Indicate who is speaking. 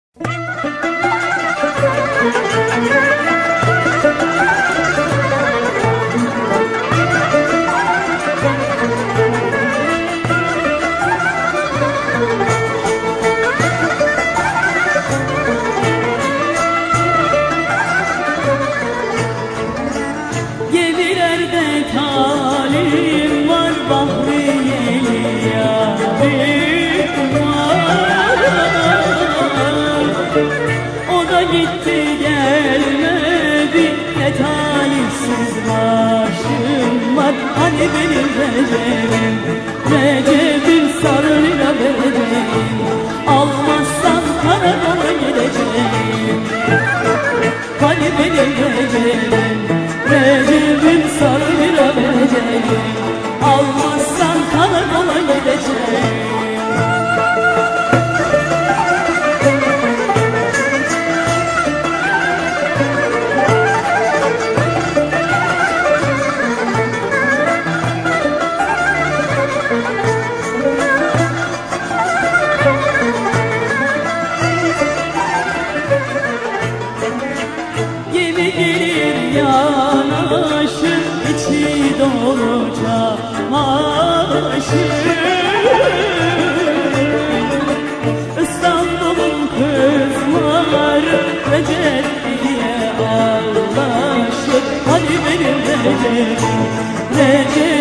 Speaker 1: Gemilerde talim var, Bahriyeli yarim var. O da gitti gelmedi, ne talihsiz başım var. Hani benim Recep'im, Recep'im sarı lira vereceğim, almazsam karakola gideceğim. Hani benim Recep'im, Recep'im sarı lira vereceğim, almazsan karakola gideceğim. Gemi gelir yanaşır, içi dolu çamaşır. İstanbul'un kızları Recep diye ağlaşır. Hadi benim Recep'im, Recep